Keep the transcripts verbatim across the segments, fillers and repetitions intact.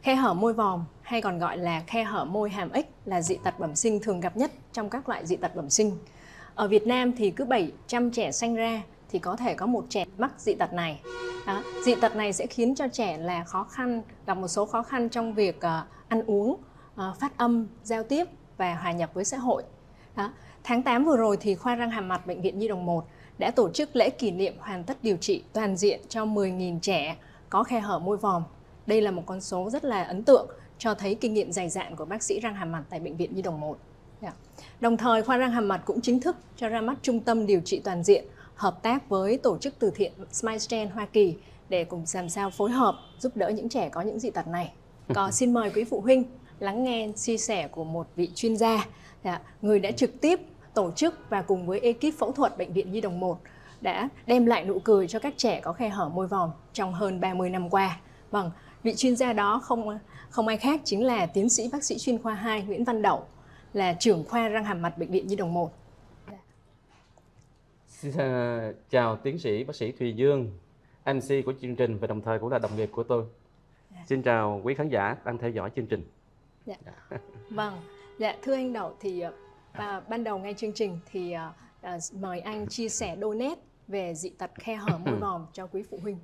Khe hở môi vòm hay còn gọi là khe hở môi hàm ếch là dị tật bẩm sinh thường gặp nhất trong các loại dị tật bẩm sinh. Ở Việt Nam thì cứ bảy trăm trẻ sanh ra thì có thể có một trẻ mắc dị tật này. Đó. Dị tật này sẽ khiến cho trẻ là khó khăn, gặp một số khó khăn trong việc uh, ăn uống, uh, phát âm, giao tiếp và hòa nhập với xã hội. Đó. Tháng tám vừa rồi thì khoa răng hàm mặt Bệnh viện Nhi đồng một đã tổ chức lễ kỷ niệm hoàn tất điều trị toàn diện cho mười nghìn trẻ có khe hở môi vòm. Đây là một con số rất là ấn tượng, cho thấy kinh nghiệm dày dạn của bác sĩ răng hàm mặt tại Bệnh viện Nhi đồng một. Yeah. Đồng thời, khoa răng hàm mặt cũng chính thức cho ra mắt trung tâm điều trị toàn diện, hợp tác với tổ chức từ thiện SmileStand Hoa Kỳ để cùng làm sao phối hợp giúp đỡ những trẻ có những dị tật này. Có xin mời quý phụ huynh lắng nghe chia sẻ của một vị chuyên gia, yeah, người đã trực tiếp tổ chức và cùng với ekip phẫu thuật Bệnh viện Nhi đồng một đã đem lại nụ cười cho các trẻ có khe hở môi vòm trong hơn ba mươi năm qua. Vâng, vị chuyên gia đó không không ai khác chính là tiến sĩ bác sĩ chuyên khoa hai Nguyễn Văn Đậu, là trưởng khoa răng hàm mặt Bệnh viện Nhi đồng một. Xin uh, chào tiến sĩ bác sĩ Thùy Dương, em xê của chương trình và đồng thời cũng là đồng nghiệp của tôi. Dạ. Xin chào quý khán giả đang theo dõi chương trình. Dạ. Vâng, dạ, thưa anh Đậu, thì uh, ban đầu ngay chương trình thì uh, uh, mời anh chia sẻ đôi nét về dị tật khe hở môi vòm cho quý phụ huynh.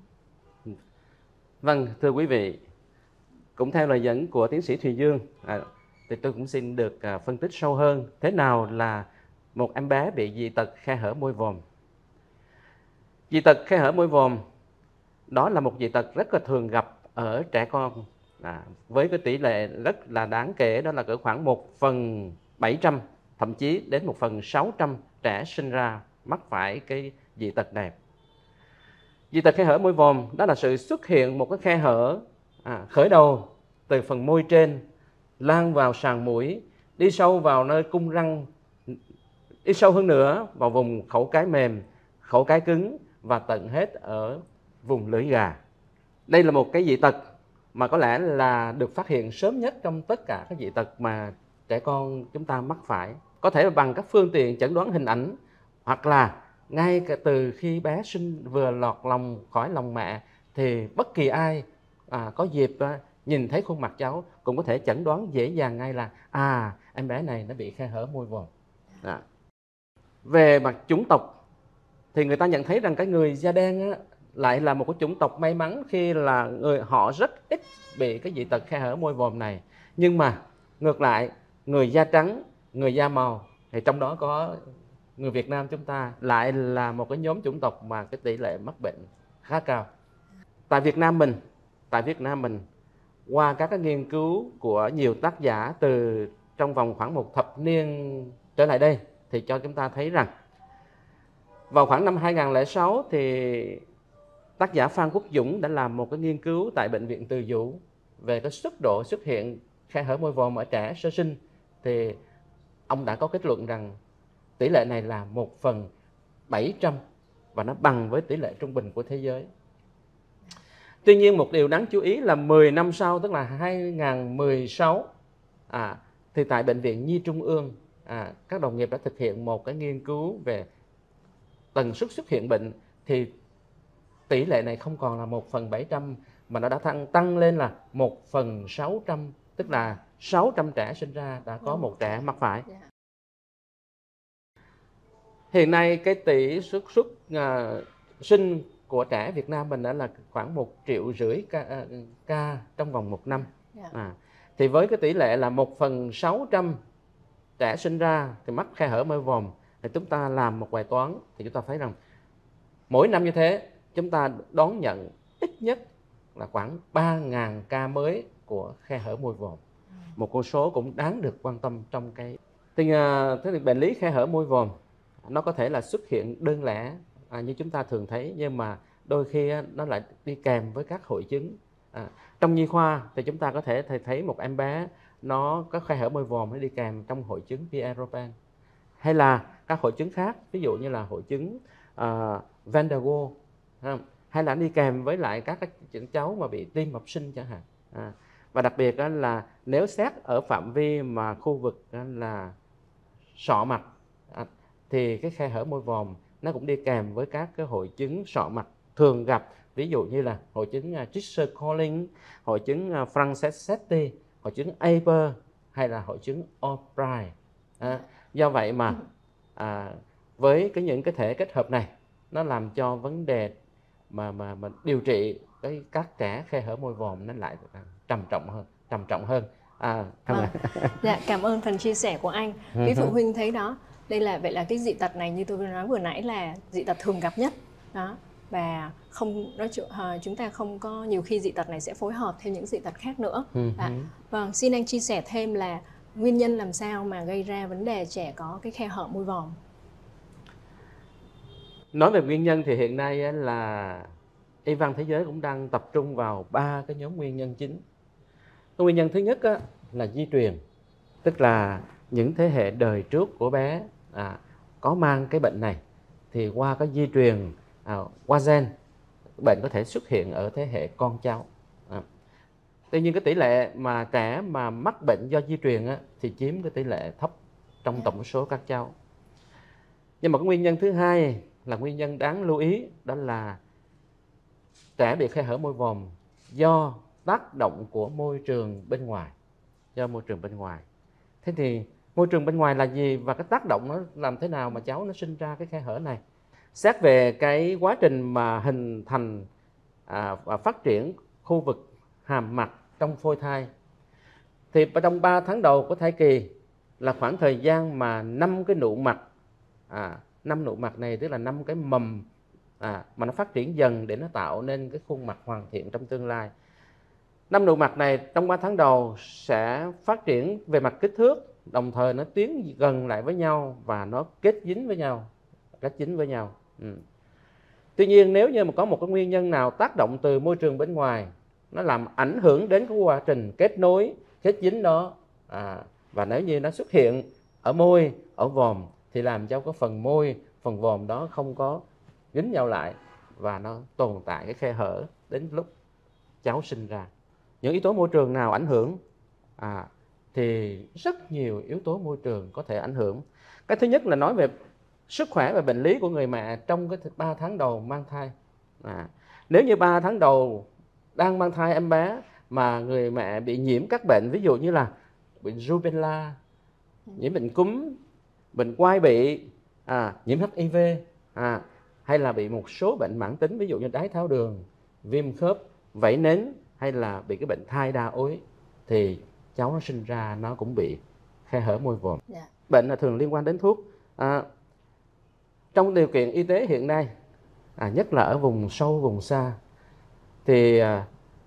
Vâng, thưa quý vị, cũng theo lời dẫn của tiến sĩ Thùy Dương, à, thì tôi cũng xin được à, phân tích sâu hơn thế nào là một em bé bị dị tật khe hở môi vòm. Dị tật khe hở môi vòm đó là một dị tật rất là thường gặp ở trẻ con, à, với cái tỷ lệ rất là đáng kể, đó là cỡ khoảng một phần bảy trăm, thậm chí đến một phần sáu trăm trẻ sinh ra mắc phải cái dị tật này. Dị tật khe hở môi vòm đó là sự xuất hiện một cái khe hở à, khởi đầu từ phần môi trên, lan vào sàn mũi, đi sâu vào nơi cung răng, đi sâu hơn nữa vào vùng khẩu cái mềm, khẩu cái cứng và tận hết ở vùng lưỡi gà. Đây là một cái dị tật mà có lẽ là được phát hiện sớm nhất trong tất cả các dị tật mà trẻ con chúng ta mắc phải. Có thể là bằng các phương tiện chẩn đoán hình ảnh, hoặc là ngay cả từ khi bé sinh vừa lọt lòng khỏi lòng mẹ thì bất kỳ ai à, có dịp à, nhìn thấy khuôn mặt cháu cũng có thể chẩn đoán dễ dàng ngay là à, em bé này nó bị khe hở môi vòm. À. Về mặt chủng tộc thì người ta nhận thấy rằng cái người da đen á, lại là một cái chủng tộc may mắn khi là người họ rất ít bị cái dị tật khe hở môi vòm này. Nhưng mà ngược lại, người da trắng, người da màu thì trong đó có người Việt Nam chúng ta lại là một cái nhóm chủng tộc mà cái tỷ lệ mắc bệnh khá cao. Tại Việt Nam mình, tại Việt Nam mình qua các cái nghiên cứu của nhiều tác giả từ trong vòng khoảng một thập niên trở lại đây thì cho chúng ta thấy rằng vào khoảng năm hai nghìn không trăm lẻ sáu thì tác giả Phan Quốc Dũng đã làm một cái nghiên cứu tại Bệnh viện Từ Dũ về cái mức độ xuất hiện khe hở môi vòm ở trẻ sơ sinh, thì ông đã có kết luận rằng tỷ lệ này là một phần bảy trăm và nó bằng với tỷ lệ trung bình của thế giới. Tuy nhiên một điều đáng chú ý là mười năm sau, tức là hai nghìn không trăm mười sáu, à, thì tại Bệnh viện Nhi Trung ương, à, các đồng nghiệp đã thực hiện một cái nghiên cứu về tần suất xuất hiện bệnh, thì tỷ lệ này không còn là một phần bảy trăm mà nó đã tăng, tăng lên là một phần sáu trăm, tức là sáu trăm trẻ sinh ra đã có một trẻ mắc phải. Hiện nay cái tỷ suất xuất uh, sinh của trẻ Việt Nam mình đã là khoảng một triệu rưỡi ca, uh, ca trong vòng một năm. À, thì với cái tỷ lệ là một phần sáu trăm trẻ sinh ra thì mắc khe hở môi vòm, thì chúng ta làm một bài toán thì chúng ta thấy rằng mỗi năm như thế chúng ta đón nhận ít nhất là khoảng ba nghìn ca mới của khe hở môi vòm. Một con số cũng đáng được quan tâm trong cái thì, uh, thế thì bệnh lý khe hở môi vòm nó có thể là xuất hiện đơn lẻ à, như chúng ta thường thấy, nhưng mà đôi khi nó lại đi kèm với các hội chứng. À, trong nhi khoa thì chúng ta có thể thấy một em bé nó có khe hở môi vòm nó đi kèm trong hội chứng Pierre Robin, hay là các hội chứng khác, ví dụ như là hội chứng uh, Van der Waals, hay là đi kèm với lại các cái cháu mà bị tim bẩm sinh chẳng hạn. À, và đặc biệt là nếu xét ở phạm vi mà khu vực là sọ mặt à, thì cái khe hở môi vòm nó cũng đi kèm với các cái hội chứng sọ mặt thường gặp ví dụ như là hội chứng uh, Treacher-Collins, hội chứng uh, Franceschetti, hội chứng Aber hay là hội chứng Albright. À, do vậy mà à, với cái những cái thể kết hợp này nó làm cho vấn đề mà mà mà điều trị cái các trẻ khe hở môi vòm nó lại trầm trọng hơn, trầm trọng hơn. À, vâng. Dạ, cảm ơn phần chia sẻ của anh. Quý phụ huynh thấy đó, đây là vậy là cái dị tật này như tôi vừa nói vừa nãy là dị tật thường gặp nhất đó, và không nói chuyện chúng ta không có nhiều khi dị tật này sẽ phối hợp thêm những dị tật khác nữa. À, vâng, xin anh chia sẻ thêm là nguyên nhân làm sao mà gây ra vấn đề trẻ có cái khe hở môi vòm. Nói về nguyên nhân thì hiện nay là y văn thế giới cũng đang tập trung vào ba cái nhóm nguyên nhân chính. Cái nguyên nhân thứ nhất là di truyền, tức là những thế hệ đời trước của bé à, có mang cái bệnh này thì qua cái di truyền à, qua gen, bệnh có thể xuất hiện ở thế hệ con cháu. À. Tuy nhiên cái tỷ lệ mà trẻ mà mắc bệnh do di truyền á, thì chiếm cái tỷ lệ thấp trong tổng số các cháu. Nhưng mà cái nguyên nhân thứ hai là nguyên nhân đáng lưu ý, đó là trẻ bị khe hở môi vòm do tác động của môi trường bên ngoài, do môi trường bên ngoài. Thế thì môi trường bên ngoài là gì và cái tác động nó làm thế nào mà cháu nó sinh ra cái khe hở này? Xét về cái quá trình mà hình thành à, và phát triển khu vực hàm mặt trong phôi thai thì trong ba tháng đầu của thai kỳ là khoảng thời gian mà năm cái nụ mặt à, năm nụ mặt này tức là năm cái mầm à, mà nó phát triển dần để nó tạo nên cái khuôn mặt hoàn thiện trong tương lai. Năm nụ mặt này trong ba tháng đầu sẽ phát triển về mặt kích thước, đồng thời nó tiến gần lại với nhau và nó kết dính với nhau, kết dính với nhau. Ừ. Tuy nhiên nếu như mà có một cái nguyên nhân nào tác động từ môi trường bên ngoài, nó làm ảnh hưởng đến cái quá trình kết nối, kết dính đó à, và nếu như nó xuất hiện ở môi, ở vòm thì làm cho cái phần môi, phần vòm đó không có dính nhau lại và nó tồn tại cái khe hở đến lúc cháu sinh ra. Những yếu tố môi trường nào ảnh hưởng à, thì rất nhiều yếu tố môi trường có thể ảnh hưởng. Cái thứ nhất là nói về sức khỏe và bệnh lý của người mẹ trong cái ba tháng đầu mang thai. À, nếu như ba tháng đầu đang mang thai em bé mà người mẹ bị nhiễm các bệnh, ví dụ như là bệnh rubella, nhiễm bệnh cúm, bệnh quai bị, à, nhiễm hát i vê, à, hay là bị một số bệnh mãn tính, ví dụ như đái tháo đường, viêm khớp, vảy nến, hay là bị cái bệnh thai đa ối, thì cháu nó sinh ra nó cũng bị khe hở môi vòm. Yeah. Bệnh là thường liên quan đến thuốc. À, trong điều kiện y tế hiện nay, à, nhất là ở vùng sâu, vùng xa, thì à,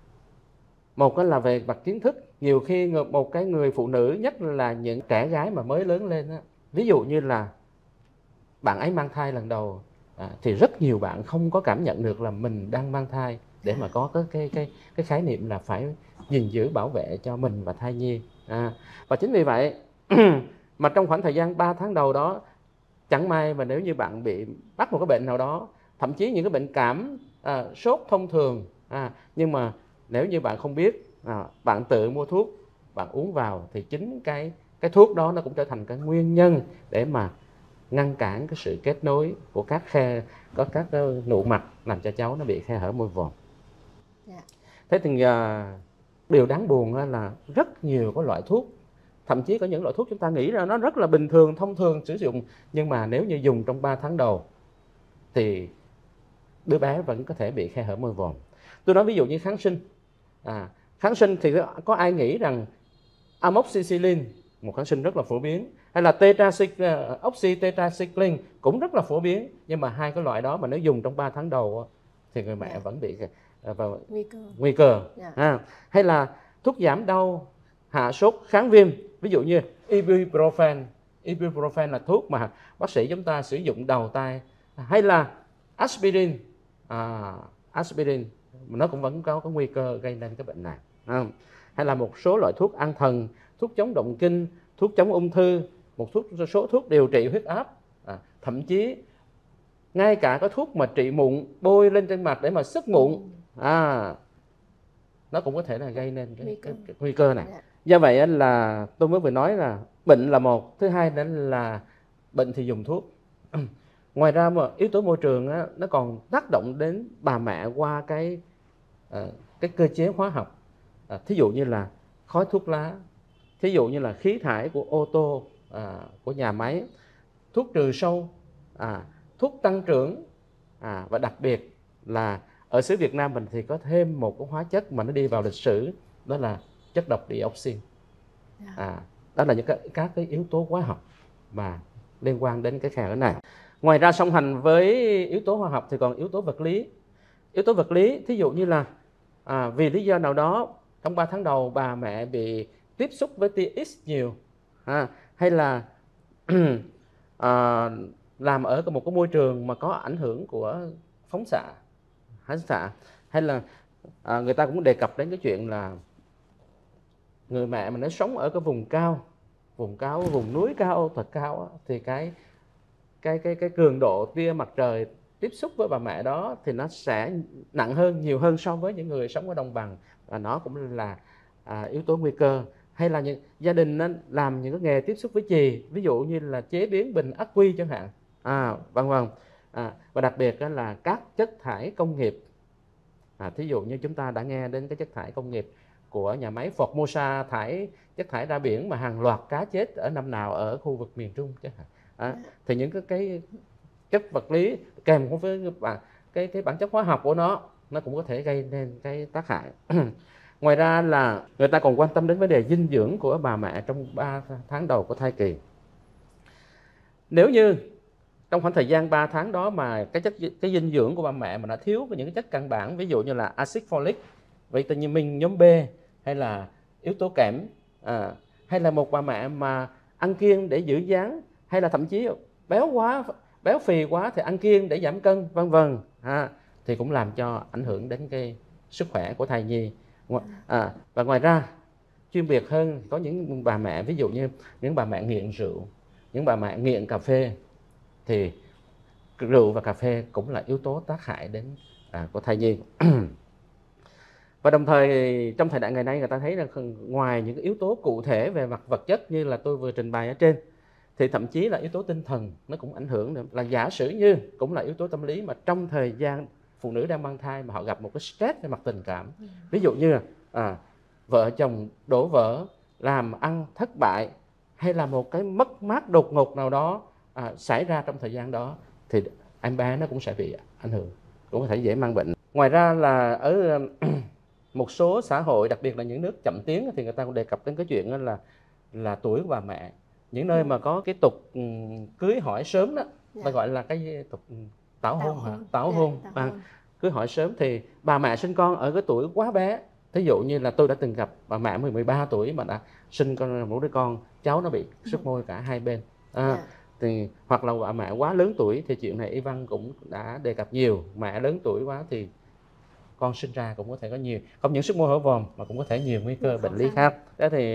một là về mặt kiến thức. Nhiều khi một cái người phụ nữ, nhất là những trẻ gái mà mới lớn lên, ví dụ như là bạn ấy mang thai lần đầu, à, thì rất nhiều bạn không có cảm nhận được là mình đang mang thai, để mà có cái cái cái cái khái niệm là phải gìn giữ bảo vệ cho mình và thai nhi. À, và chính vì vậy mà trong khoảng thời gian ba tháng đầu đó, chẳng may mà nếu như bạn bị mắc một cái bệnh nào đó, thậm chí những cái bệnh cảm, à, sốt thông thường, à, nhưng mà nếu như bạn không biết, à, bạn tự mua thuốc, bạn uống vào, thì chính cái cái thuốc đó nó cũng trở thành cái nguyên nhân để mà ngăn cản cái sự kết nối của các khe, có các nụ mặt, làm cho cháu nó bị khe hở môi vòm. Yeah. Thế thì à, điều đáng buồn là rất nhiều cái loại thuốc, thậm chí có những loại thuốc chúng ta nghĩ ra nó rất là bình thường, thông thường sử dụng, nhưng mà nếu như dùng trong ba tháng đầu thì đứa bé vẫn có thể bị khe hở môi vòm. Tôi nói ví dụ như kháng sinh. À, kháng sinh thì có ai nghĩ rằng amoxicillin, một kháng sinh rất là phổ biến, hay là oxytetracycline cũng rất là phổ biến, nhưng mà hai cái loại đó mà nếu dùng trong ba tháng đầu thì người mẹ yeah. vẫn bị vào nguy cơ, nguy cơ. Yeah. À, hay là thuốc giảm đau, hạ sốt, kháng viêm, ví dụ như ibuprofen. Ibuprofen là thuốc mà bác sĩ chúng ta sử dụng đầu tay, hay là aspirin. À, aspirin nó cũng vẫn có cái nguy cơ gây nên cái bệnh này. À, hay là một số loại thuốc an thần, thuốc chống động kinh, thuốc chống ung thư, một thuốc, số thuốc điều trị huyết áp, à, thậm chí ngay cả cái thuốc mà trị mụn bôi lên trên mặt để mà sức mụn, à, nó cũng có thể là gây nên cái, cái, cái nguy cơ này. Do vậy là tôi mới vừa nói là bệnh là một, thứ hai đó là bệnh thì dùng thuốc. Ngoài ra mà yếu tố môi trường á, nó còn tác động đến bà mẹ qua cái uh, cái cơ chế hóa học. À, thí dụ như là khói thuốc lá, thí dụ như là khí thải của ô tô, à, của nhà máy, thuốc trừ sâu, à, thuốc tăng trưởng, à, và đặc biệt là ở xứ Việt Nam mình thì có thêm một cái hóa chất mà nó đi vào lịch sử, đó là chất độc dioxin. À, đó là những cái, các cái yếu tố hóa học mà liên quan đến cái khe hở này. Ngoài ra song hành với yếu tố hóa học thì còn yếu tố vật lý. Yếu tố vật lý thí dụ như là à, vì lý do nào đó trong ba tháng đầu bà mẹ bị tiếp xúc với tia X nhiều, à, hay là à, làm ở một cái môi trường mà có ảnh hưởng của phóng xạ, phóng xạ, hay là à, người ta cũng đề cập đến cái chuyện là người mẹ mà nó sống ở cái vùng cao, vùng cao, vùng núi cao thật cao á, thì cái cái cái cái cường độ tia mặt trời tiếp xúc với bà mẹ đó thì nó sẽ nặng hơn, nhiều hơn so với những người sống ở đồng bằng, và nó cũng là à, yếu tố nguy cơ. Hay là những gia đình nó làm những cái nghề tiếp xúc với chì, ví dụ như là chế biến bình ắc quy chẳng hạn, à, vân vân. À, và đặc biệt đó là các chất thải công nghiệp. À, thí dụ như chúng ta đã nghe đến cái chất thải công nghiệp của nhà máy Formosa thải chất thải ra biển mà hàng loạt cá chết ở năm nào ở khu vực miền Trung chẳng hạn. À, thì những cái, cái chất vật lý kèm với cái, cái, cái bản chất hóa học của nó, nó cũng có thể gây nên cái tác hại. Ngoài ra là người ta còn quan tâm đến vấn đề dinh dưỡng của bà mẹ trong ba tháng đầu của thai kỳ. Nếu như trong khoảng thời gian ba tháng đó mà cái chất cái dinh dưỡng của bà mẹ mà nó thiếu những cái chất căn bản, ví dụ như là axit folic, vitamin nhóm B, hay là yếu tố kẽm, à, hay là một bà mẹ mà ăn kiêng để giữ dáng, hay là thậm chí béo quá, béo phì quá thì ăn kiêng để giảm cân, vân vân, à, thì cũng làm cho ảnh hưởng đến cái sức khỏe của thai nhi. À, và ngoài ra chuyên biệt hơn, có những bà mẹ, ví dụ như những bà mẹ nghiện rượu, những bà mẹ nghiện cà phê, thì rượu và cà phê cũng là yếu tố tác hại đến à, của thai nhi. Và đồng thời trong thời đại ngày nay người ta thấy là ngoài những yếu tố cụ thể về mặt vật chất như là tôi vừa trình bày ở trên, thì thậm chí là yếu tố tinh thần nó cũng ảnh hưởng nữa. Là giả sử như cũng là yếu tố tâm lý mà trong thời gian phụ nữ đang mang thai mà họ gặp một cái stress về mặt tình cảm, ví dụ như à, vợ chồng đổ vỡ, làm ăn thất bại, hay là một cái mất mát đột ngột nào đó à, xảy ra trong thời gian đó, thì em bé nó cũng sẽ bị ảnh hưởng, cũng có thể dễ mang bệnh. Ngoài ra là ở một số xã hội, đặc biệt là những nước chậm tiến, thì người ta cũng đề cập đến cái chuyện là là tuổi của bà mẹ. Những nơi mà có cái tục cưới hỏi sớm đó, yeah. ta gọi là cái tục tảo hôn, hả? Tảo hôn, yeah, tảo hôn. À, cưới hỏi sớm thì bà mẹ sinh con ở cái tuổi quá bé. Thí dụ như là tôi đã từng gặp bà mẹ mười ba tuổi mà đã sinh con một đứa con, cháu nó bị sứt môi cả hai bên. À, yeah. Thì hoặc là bà mẹ quá lớn tuổi, thì chuyện này Y Văn cũng đã đề cập nhiều. Mẹ lớn tuổi quá thì con sinh ra cũng có thể có nhiều, không những sứt môi hở vòm mà cũng có thể nhiều nguy cơ bệnh lý khác. Thế thì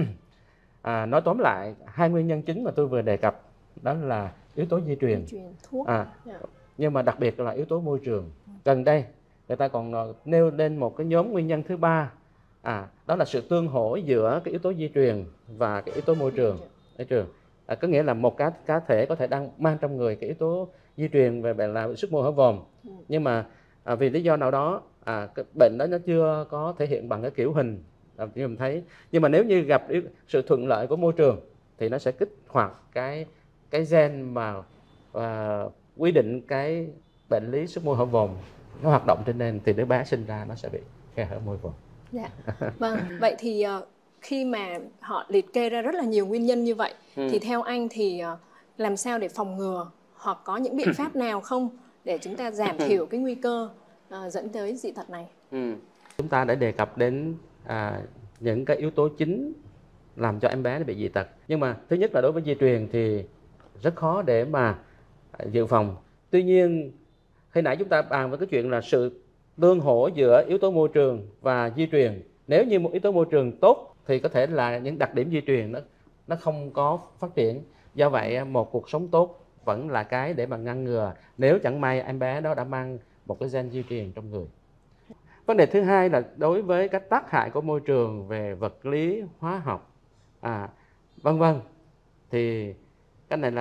à, nói tóm lại, hai nguyên nhân chính mà tôi vừa đề cập đó là yếu tố di truyền, thuốc. À, yeah. Nhưng mà đặc biệt là yếu tố môi trường. Gần đây người ta còn nêu lên một cái nhóm nguyên nhân thứ ba, à, đó là sự tương hỗ giữa cái yếu tố di truyền và cái yếu tố môi trường. Môi trường à, có nghĩa là một cá cá thể có thể đang mang trong người cái yếu tố di truyền về bệnh là sứt môi hở vòm, nhưng mà à, vì lý do nào đó à, cái bệnh đó nó chưa có thể hiện bằng cái kiểu hình như mình thấy. Nhưng mà nếu như gặp sự thuận lợi của môi trường thì nó sẽ kích hoạt cái cái gen mà à, quy định cái bệnh lý sứt môi hở vòm nó hoạt động trên nền, thì đứa bé sinh ra nó sẽ bị khe hở môi vòm. Dạ. Vâng, vậy thì uh, khi mà họ liệt kê ra rất là nhiều nguyên nhân như vậy, ừ. thì theo anh thì uh, làm sao để phòng ngừa, hoặc có những biện pháp nào không để chúng ta giảm thiểu cái nguy cơ uh, dẫn tới dị tật này? Ừ. Chúng ta đã đề cập đến à, những cái yếu tố chính làm cho em bé nó bị dị tật. Nhưng mà thứ nhất là đối với di truyền thì rất khó để mà dự phòng. Tuy nhiên, khi nãy chúng ta bàn với cái chuyện là sự tương hỗ giữa yếu tố môi trường và di truyền. Nếu như một yếu tố môi trường tốt thì có thể là những đặc điểm di truyền nó, nó không có phát triển. Do vậy, một cuộc sống tốt vẫn là cái để mà ngăn ngừa nếu chẳng may em bé đó đã mang một cái gen di truyền trong người. Vấn đề thứ hai là đối với các tác hại của môi trường về vật lý, hóa học, à, vân vân, thì cái này là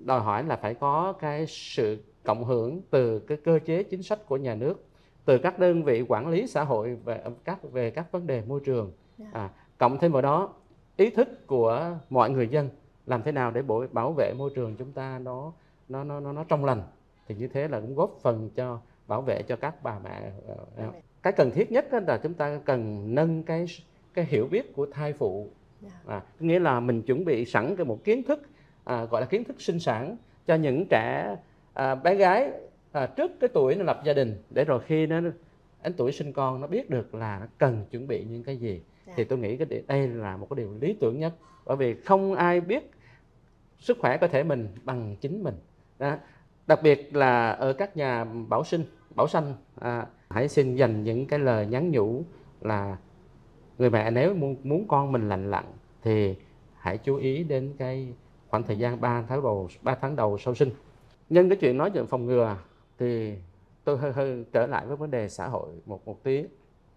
đòi hỏi là phải có cái sự cộng hưởng từ cái cơ chế chính sách của nhà nước, từ các đơn vị quản lý xã hội về các về các vấn đề môi trường. À, cộng thêm vào đó ý thức của mọi người dân làm thế nào để bảo vệ môi trường chúng ta nó nó nó nó, nó trong lành, thì như thế là cũng góp phần cho bảo vệ cho các bà mẹ. Cái cần thiết nhất là chúng ta cần nâng cái cái hiểu biết của thai phụ. À, nghĩa là mình chuẩn bị sẵn cái một kiến thức, à, gọi là kiến thức sinh sản cho những trẻ à, bé gái à, trước cái tuổi nó lập gia đình, để rồi khi nó đến tuổi sinh con nó biết được là nó cần chuẩn bị những cái gì. Thì tôi nghĩ cái đây là một cái điều lý tưởng nhất, bởi vì không ai biết sức khỏe cơ thể mình bằng chính mình. Đó. Đặc biệt là ở các nhà bảo sinh, bảo sanh, à, hãy xin dành những cái lời nhắn nhủ là người mẹ nếu muốn, muốn con mình lành lặn thì hãy chú ý đến cái khoảng thời gian ba tháng đầu, ba tháng đầu sau sinh. Nhân cái chuyện nói chuyện phòng ngừa thì tôi hơi hơi trở lại với vấn đề xã hội một một tí.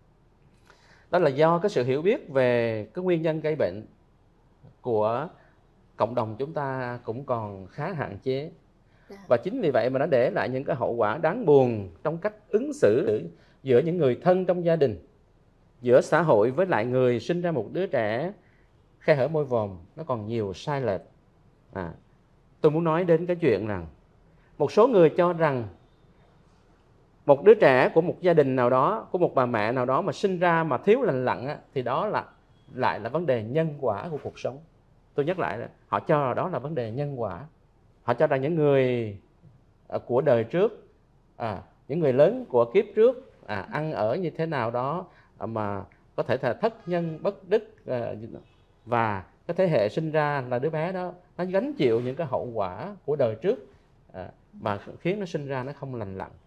Đó là do cái sự hiểu biết về cái nguyên nhân gây bệnh của cộng đồng chúng ta cũng còn khá hạn chế. Và chính vì vậy mà nó để lại những cái hậu quả đáng buồn trong cách ứng xử giữa những người thân trong gia đình, giữa xã hội với lại người sinh ra một đứa trẻ khe hở môi vòm, nó còn nhiều sai lệch. À, tôi muốn nói đến cái chuyện rằng một số người cho rằng một đứa trẻ của một gia đình nào đó, của một bà mẹ nào đó mà sinh ra mà thiếu lành lặn á, thì đó là lại là vấn đề nhân quả của cuộc sống. Tôi nhắc lại là họ cho là đó là vấn đề nhân quả. Họ cho rằng những người của đời trước, à, những người lớn của kiếp trước à, ăn ở như thế nào đó mà có thể là thất nhân bất đức, à, và cái thế hệ sinh ra là đứa bé đó nó gánh chịu những cái hậu quả của đời trước à, mà khiến nó sinh ra nó không lành lặn.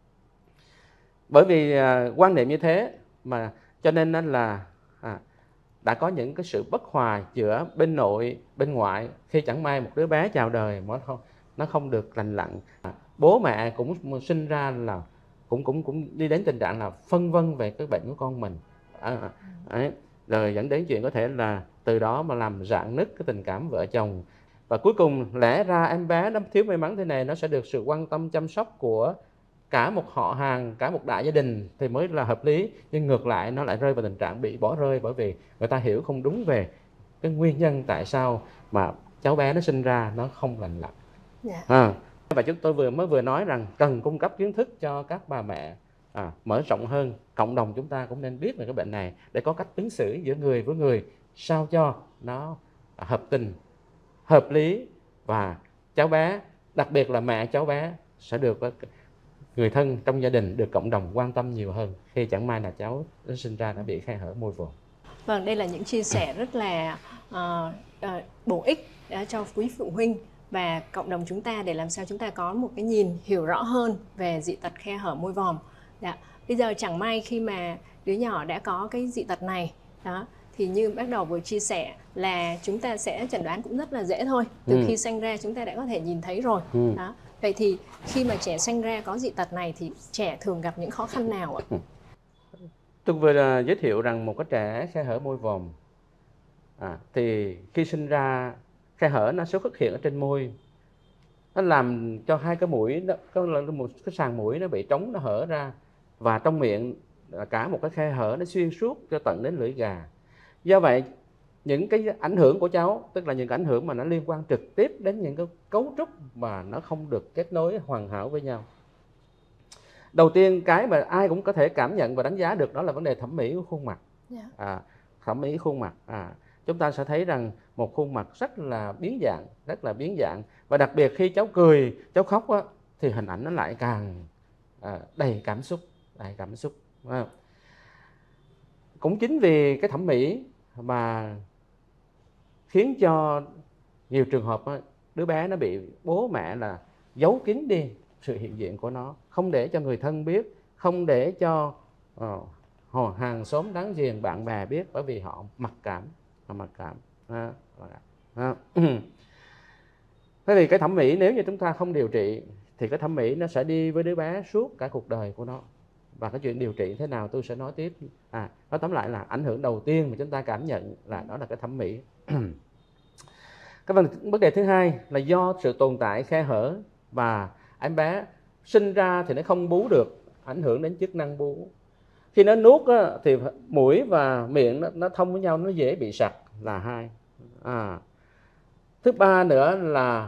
Bởi vì à, quan niệm như thế mà cho nên là à, đã có những cái sự bất hòa giữa bên nội bên ngoại, khi chẳng may một đứa bé chào đời mà không nó không được lành lặn, à, bố mẹ cũng sinh ra là cũng cũng cũng đi đến tình trạng là phân vân về cái bệnh của con mình, à, ấy, rồi dẫn đến chuyện có thể là từ đó mà làm rạn nứt cái tình cảm vợ chồng. Và cuối cùng lẽ ra em bé nó thiếu may mắn thế này nó sẽ được sự quan tâm chăm sóc của cả một họ hàng, cả một đại gia đình thì mới là hợp lý. Nhưng ngược lại nó lại rơi vào tình trạng bị bỏ rơi, bởi vì người ta hiểu không đúng về cái nguyên nhân tại sao mà cháu bé nó sinh ra nó không lành lặn. Yeah. À, và chúng tôi vừa mới vừa nói rằng cần cung cấp kiến thức cho các bà mẹ, à, mở rộng hơn, cộng đồng chúng ta cũng nên biết về cái bệnh này để có cách ứng xử giữa người với người sao cho nó hợp tình, hợp lý, và cháu bé, đặc biệt là mẹ cháu bé sẽ được người thân trong gia đình, được cộng đồng quan tâm nhiều hơn khi chẳng may là cháu nó sinh ra đã bị khe hở môi vòm. Vâng, đây là những chia sẻ rất là uh, uh, bổ ích uh, cho quý phụ huynh và cộng đồng chúng ta để làm sao chúng ta có một cái nhìn hiểu rõ hơn về dị tật khe hở môi vòm. Dạ. Bây giờ chẳng may khi mà đứa nhỏ đã có cái dị tật này đó, thì như bác đầu vừa chia sẻ là chúng ta sẽ chẩn đoán cũng rất là dễ thôi. Từ ừ. khi sinh ra chúng ta đã có thể nhìn thấy rồi. Ừ. Đó. Vậy thì khi mà trẻ sinh ra có dị tật này thì trẻ thường gặp những khó khăn nào ạ? Ừ. Tôi vừa giới thiệu rằng một cái trẻ khe hở môi vòm à, thì khi sinh ra khe hở nó sẽ xuất hiện ở trên môi, nó làm cho hai cái mũi nó có một cái sàn mũi nó bị trống, nó hở ra, và trong miệng cả một cái khe hở nó xuyên suốt cho tận đến lưỡi gà. Do vậy những cái ảnh hưởng của cháu, tức là những cái ảnh hưởng mà nó liên quan trực tiếp đến những cái cấu trúc mà nó không được kết nối hoàn hảo với nhau. Đầu tiên cái mà ai cũng có thể cảm nhận và đánh giá được đó là vấn đề thẩm mỹ của khuôn mặt. Yeah. À, thẩm mỹ khuôn mặt. À, chúng ta sẽ thấy rằng một khuôn mặt rất là biến dạng, rất là biến dạng, và đặc biệt khi cháu cười, cháu khóc á, thì hình ảnh nó lại càng à, đầy cảm xúc, đầy cảm xúc. À. Cũng chính vì cái thẩm mỹ mà khiến cho nhiều trường hợp á, đứa bé nó bị bố mẹ là giấu kín đi sự hiện diện của nó, không để cho người thân biết, không để cho uh, hàng xóm láng giềng bạn bè biết, bởi vì họ mặc cảm, họ mặc cảm. À, à. Thế thì cái thẩm mỹ nếu như chúng ta không điều trị thì cái thẩm mỹ nó sẽ đi với đứa bé suốt cả cuộc đời của nó. Và cái chuyện điều trị thế nào tôi sẽ nói tiếp. À, nói tóm lại là ảnh hưởng đầu tiên mà chúng ta cảm nhận là đó là cái thẩm mỹ. Cái vấn, vấn đề thứ hai là do sự tồn tại khe hở và em bé sinh ra thì nó không bú được, ảnh hưởng đến chức năng bú. Khi nó nuốt á, thì mũi và miệng nó, nó thông với nhau, nó dễ bị sặc là hai. À. Thứ ba nữa là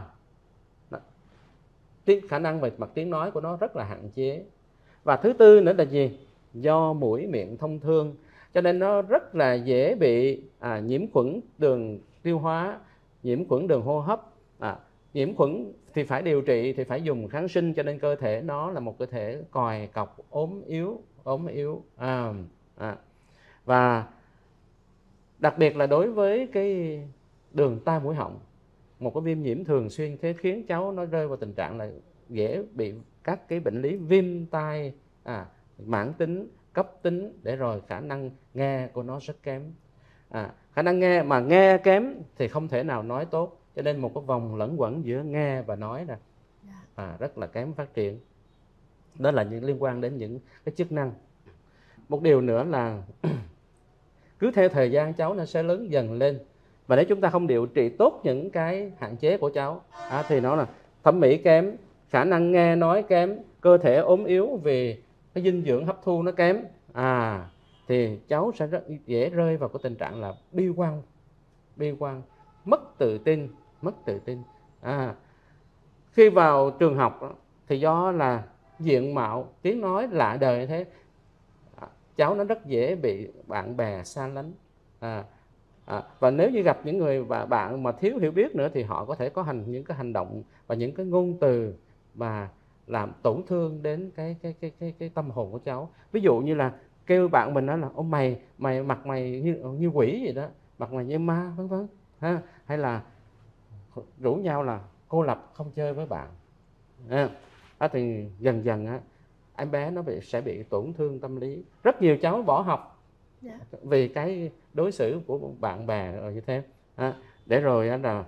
tiếng khả năng về mặt tiếng nói của nó rất là hạn chế. Và thứ tư nữa là gì? Do mũi miệng thông thương, cho nên nó rất là dễ bị à, nhiễm khuẩn đường tiêu hóa, nhiễm khuẩn đường hô hấp. À, nhiễm khuẩn thì phải điều trị, thì phải dùng kháng sinh, cho nên cơ thể nó là một cơ thể còi cọc, ốm yếu, ốm yếu. À, à. Và đặc biệt là đối với cái đường tai mũi họng, một cái viêm nhiễm thường xuyên thế khiến cháu nó rơi vào tình trạng là dễ bị các cái bệnh lý viêm tai à, mãn tính, cấp tính, để rồi khả năng nghe của nó rất kém. À, khả năng nghe mà nghe kém thì không thể nào nói tốt, cho nên một cái vòng lẫn quẩn giữa nghe và nói nè à, rất là kém phát triển. Đó là những liên quan đến những cái chức năng. Một điều nữa là cứ theo thời gian cháu nó sẽ lớn dần lên, và nếu chúng ta không điều trị tốt những cái hạn chế của cháu à, thì nó là thẩm mỹ kém, khả năng nghe nói kém, cơ thể ốm yếu vì cái dinh dưỡng hấp thu nó kém à, thì cháu sẽ rất dễ rơi vào cái tình trạng là bi quan, bi quan, mất tự tin, mất tự tin. À, khi vào trường học thì do là diện mạo, tiếng nói lạ đời thế, cháu nó rất dễ bị bạn bè xa lánh. À, à, và nếu như gặp những người và bạn mà thiếu hiểu biết nữa thì họ có thể có hành những cái hành động và những cái ngôn từ mà làm tổn thương đến cái cái cái cái cái tâm hồn của cháu. Ví dụ như là kêu bạn mình đó là ông mày mày mặt mày như như quỷ vậy đó, mặt mày như ma, vân vân ha, hay là rủ nhau là cô lập, không chơi với bạn. À, à, thì dần dần á, em bé nó bị sẽ bị tổn thương tâm lý. Rất nhiều cháu bỏ học yeah. vì cái đối xử của bạn bè rồi như thế. À, để rồi là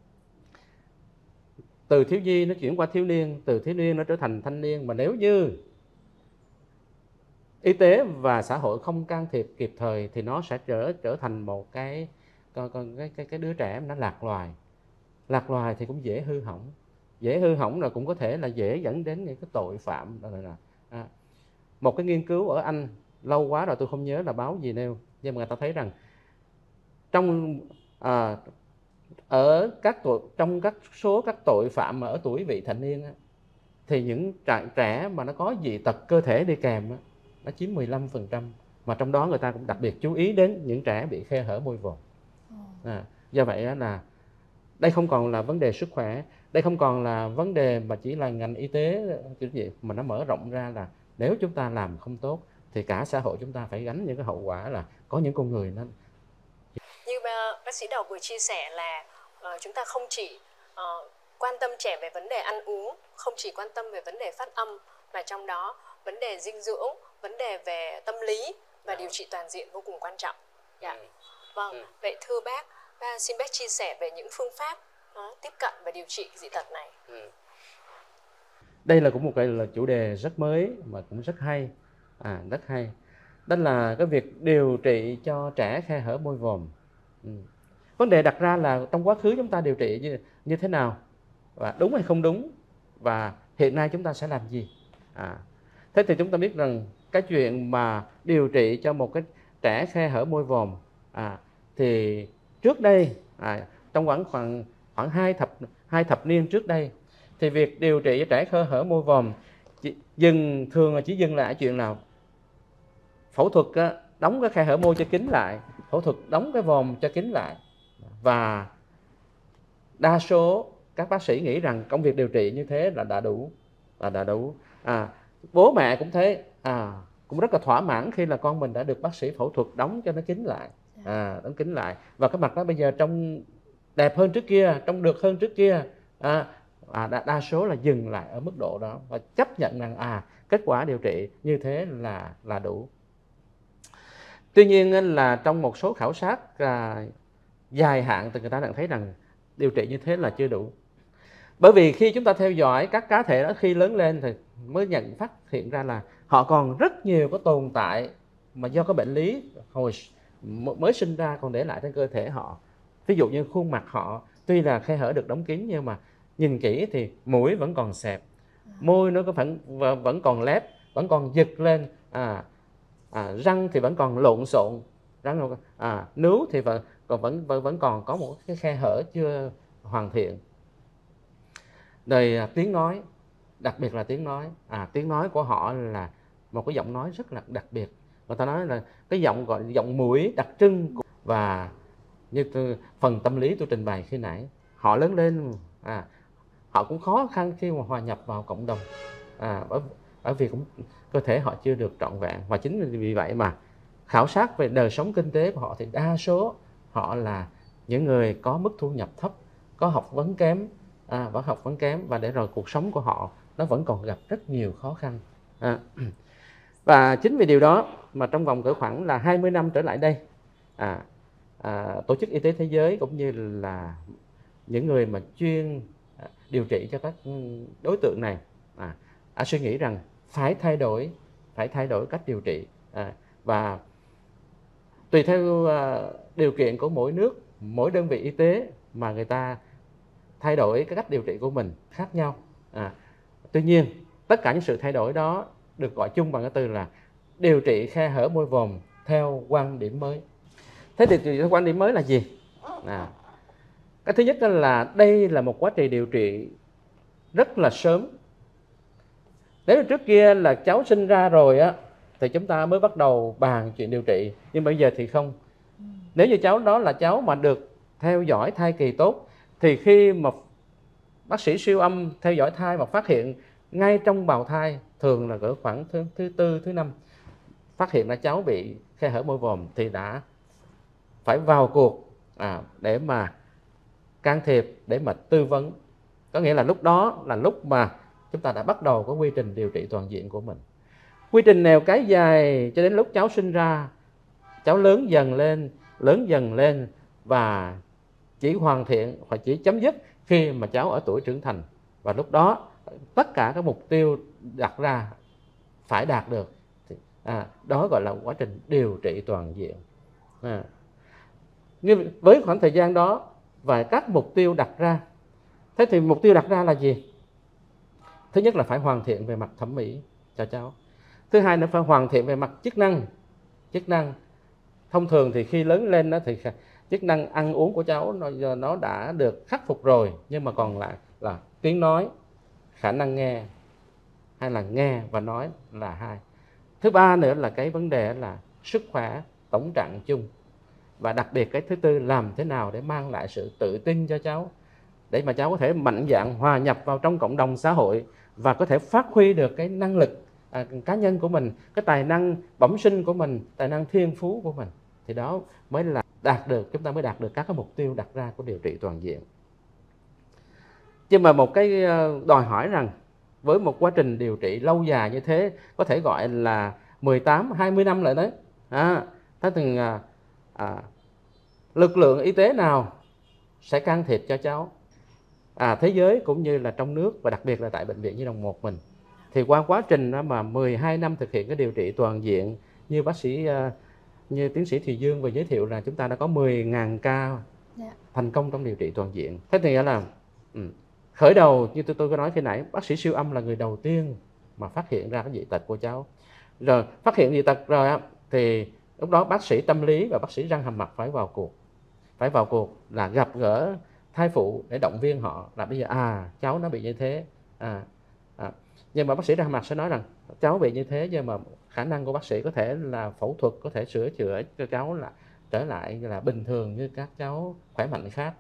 từ thiếu nhi nó chuyển qua thiếu niên, từ thiếu niên nó trở thành thanh niên. Mà nếu như y tế và xã hội không can thiệp kịp thời thì nó sẽ trở trở thành một cái cái cái cái đứa trẻ nó lạc loài. Lạc loài thì cũng dễ hư hỏng, dễ hư hỏng là cũng có thể là dễ dẫn đến những cái tội phạm. À, một cái nghiên cứu ở Anh lâu quá rồi tôi không nhớ là báo gì nêu, nhưng mà người ta thấy rằng trong à, ở các tội, trong các số các tội phạm mà ở tuổi vị thành niên á, thì những trẻ mà nó có dị tật cơ thể đi kèm á, nó chiếm mười lăm phần trăm, mà trong đó người ta cũng đặc biệt chú ý đến những trẻ bị khe hở môi vòm. À, do vậy là đây không còn là vấn đề sức khỏe, đây không còn là vấn đề mà chỉ là ngành y tế kiểu gì, mà nó mở rộng ra là nếu chúng ta làm không tốt thì cả xã hội chúng ta phải gánh những cái hậu quả, là có những con người nó như bác sĩ Đào vừa chia sẻ là uh, chúng ta không chỉ uh, quan tâm trẻ về vấn đề ăn uống, không chỉ quan tâm về vấn đề phát âm, mà trong đó vấn đề dinh dưỡng, vấn đề về tâm lý và điều trị toàn diện vô cùng quan trọng. Dạ. Ừ. Vâng, ừ. Vậy thưa bác, bác xin bác chia sẻ về những phương pháp uh, tiếp cận và điều trị dị tật này. Ừ. Đây là cũng một cái là chủ đề rất mới mà cũng rất hay, à, rất hay. Đó là cái việc điều trị cho trẻ khe hở môi vòm. Ừ. Vấn đề đặt ra là trong quá khứ chúng ta điều trị như, như thế nào, và đúng hay không đúng, và hiện nay chúng ta sẽ làm gì. À, thế thì chúng ta biết rằng cái chuyện mà điều trị cho một cái trẻ khe hở môi vòm à, thì trước đây à, trong khoảng khoảng khoảng hai thập hai thập niên trước đây thì việc điều trị cho trẻ khe hở môi vòm chỉ, dừng thường là chỉ dừng lại chuyện nào phẫu thuật á, đóng cái khe hở môi cho kín lại, phẫu thuật đóng cái vòm cho kín lại, và đa số các bác sĩ nghĩ rằng công việc điều trị như thế là đã đủ, là đã đủ. À, bố mẹ cũng thế, à, cũng rất là thỏa mãn khi là con mình đã được bác sĩ phẫu thuật đóng cho nó kín lại, à, đóng kín lại, và cái mặt đó bây giờ trông đẹp hơn trước kia, trông được hơn trước kia. À, à, đa, đa số là dừng lại ở mức độ đó và chấp nhận rằng à kết quả điều trị như thế là là đủ. Tuy nhiên là trong một số khảo sát à, dài hạn thì người ta đang thấy rằng điều trị như thế là chưa đủ. Bởi vì khi chúng ta theo dõi các cá thể đó khi lớn lên thì mới nhận phát hiện ra là họ còn rất nhiều cái tồn tại mà do cái bệnh lý hồi mới sinh ra còn để lại trên cơ thể họ. Ví dụ như khuôn mặt họ tuy là khe hở được đóng kín nhưng mà nhìn kỹ thì mũi vẫn còn xẹp, môi nó có vẫn vẫn còn lép, vẫn còn giật lên, à, à, răng thì vẫn còn lộn xộn, răng à, nướu thì vẫn còn vẫn vẫn vẫn còn có một cái khe hở chưa hoàn thiện. Rồi à, tiếng nói, đặc biệt là tiếng nói, à, tiếng nói của họ là một cái giọng nói rất là đặc biệt. Người ta nói là cái giọng gọi giọng mũi đặc trưng của, và như tôi, phần tâm lý tôi trình bày khi nãy, họ lớn lên à, họ cũng khó khăn khi mà hòa nhập vào cộng đồng, à, bởi, bởi vì cũng cơ thể họ chưa được trọn vẹn, và chính vì vậy mà khảo sát về đời sống kinh tế của họ thì đa số họ là những người có mức thu nhập thấp, có học vấn kém, à, vẫn học vấn kém, và để rồi cuộc sống của họ nó vẫn còn gặp rất nhiều khó khăn. À, và chính vì điều đó mà trong vòng cỡ khoảng là hai mươi năm trở lại đây, à, à, Tổ chức Y tế Thế giới cũng như là những người mà chuyên điều trị cho các đối tượng này à, à, suy nghĩ rằng phải thay đổi, phải thay đổi cách điều trị, à, và tùy theo à, điều kiện của mỗi nước, mỗi đơn vị y tế mà người ta thay đổi cái cách điều trị của mình khác nhau. À, tuy nhiên tất cả những sự thay đổi đó được gọi chung bằng cái từ là điều trị khe hở môi vòm theo quan điểm mới. Thế thì theo quan điểm mới là gì? À, cái thứ nhất là đây là một quá trình điều trị rất là sớm. Nếu trước kia là cháu sinh ra rồi á thì chúng ta mới bắt đầu bàn chuyện điều trị, nhưng bây giờ thì không. Nếu như cháu đó là cháu mà được theo dõi thai kỳ tốt, thì khi mà bác sĩ siêu âm theo dõi thai mà phát hiện ngay trong bào thai, thường là cỡ khoảng thứ, thứ tư, thứ năm, phát hiện là cháu bị khe hở môi vòm, thì đã phải vào cuộc à, để mà can thiệp, để mà tư vấn. Có nghĩa là lúc đó là lúc mà chúng ta đã bắt đầu có quy trình điều trị toàn diện của mình. Quy trình nèo cái dài cho đến lúc cháu sinh ra, cháu lớn dần lên, lớn dần lên, và chỉ hoàn thiện và chỉ chấm dứt khi mà cháu ở tuổi trưởng thành. Và lúc đó tất cả các mục tiêu đặt ra phải đạt được. À, đó gọi là quá trình điều trị toàn diện. À, như với khoảng thời gian đó và các mục tiêu đặt ra, thế thì mục tiêu đặt ra là gì? Thứ nhất là phải hoàn thiện về mặt thẩm mỹ cho cháu. Thứ hai là phải hoàn thiện về mặt chức năng. Chức năng thông thường thì khi lớn lên đó thì chức năng ăn uống của cháu nó, nó đã được khắc phục rồi, nhưng mà còn lại là tiếng nói, khả năng nghe, hay là nghe và nói là hai. Thứ ba nữa là cái vấn đề là sức khỏe tổng trạng chung. Và đặc biệt cái thứ tư, làm thế nào để mang lại sự tự tin cho cháu, để mà cháu có thể mạnh dạn hòa nhập vào trong cộng đồng xã hội và có thể phát huy được cái năng lực à, cá nhân của mình, cái tài năng bẩm sinh của mình, tài năng thiên phú của mình. Thì đó mới là đạt được, chúng ta mới đạt được các cái mục tiêu đặt ra của điều trị toàn diện. Nhưng mà một cái đòi hỏi rằng với một quá trình điều trị lâu dài như thế, có thể gọi là mười tám, hai mươi năm lại đấy, à, thế thì à, à, lực lượng y tế nào sẽ can thiệp cho cháu? À, thế giới cũng như là trong nước, và đặc biệt là tại Bệnh viện Nhi đồng một mình, thì qua quá trình đó mà mười hai năm thực hiện cái điều trị toàn diện, như bác sĩ như tiến sĩ Thùy Dương vừa giới thiệu là chúng ta đã có mười nghìn ca thành công trong điều trị toàn diện. Thế thì là ừ, khởi đầu như tôi tôi có nói khi nãy, bác sĩ siêu âm là người đầu tiên mà phát hiện ra cái dị tật của cháu. Rồi phát hiện dị tật rồi thì lúc đó bác sĩ tâm lý và bác sĩ răng hàm mặt phải vào cuộc. Phải vào cuộc là gặp gỡ thai phụ để động viên họ là bây giờ à cháu nó bị như thế, à, à. Nhưng mà bác sĩ răng hàm mặt sẽ nói rằng cháu bị như thế, nhưng mà khả năng của bác sĩ có thể là phẫu thuật, có thể sửa chữa cho cháu là trở lại là bình thường như các cháu khỏe mạnh khác.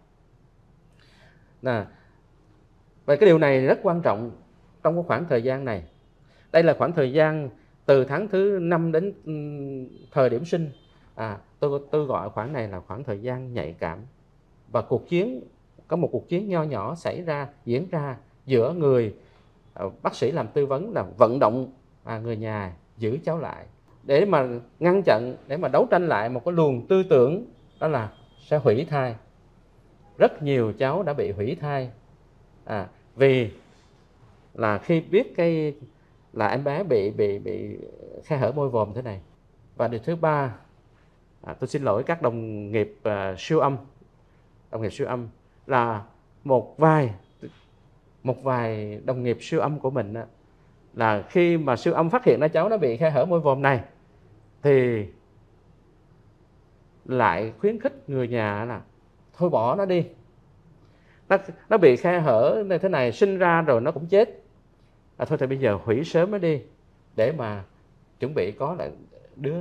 Nè, và cái điều này rất quan trọng trong cái khoảng thời gian này. Đây là khoảng thời gian từ tháng thứ năm đến thời điểm sinh. À, tôi, tôi gọi khoảng này là khoảng thời gian nhạy cảm. Và cuộc chiến, có một cuộc chiến nho nhỏ xảy ra, diễn ra giữa người bác sĩ làm tư vấn là vận động à, người nhà giữ cháu lại, để mà ngăn chặn, để mà đấu tranh lại một cái luồng tư tưởng đó là sẽ hủy thai. Rất nhiều cháu đã bị hủy thai à, vì là khi biết cái là em bé bị bị bị khe hở môi vòm thế này. Và điều thứ ba, à, tôi xin lỗi các đồng nghiệp uh, siêu âm, đồng nghiệp siêu âm là một vài một vài đồng nghiệp siêu âm của mình á, là khi mà siêu âm phát hiện ra cháu nó bị khe hở môi vòm này thì lại khuyến khích người nhà là thôi bỏ nó đi, nó, nó bị khe hở như thế này sinh ra rồi nó cũng chết, à, thôi thì bây giờ hủy sớm nó đi để mà chuẩn bị có lại đứa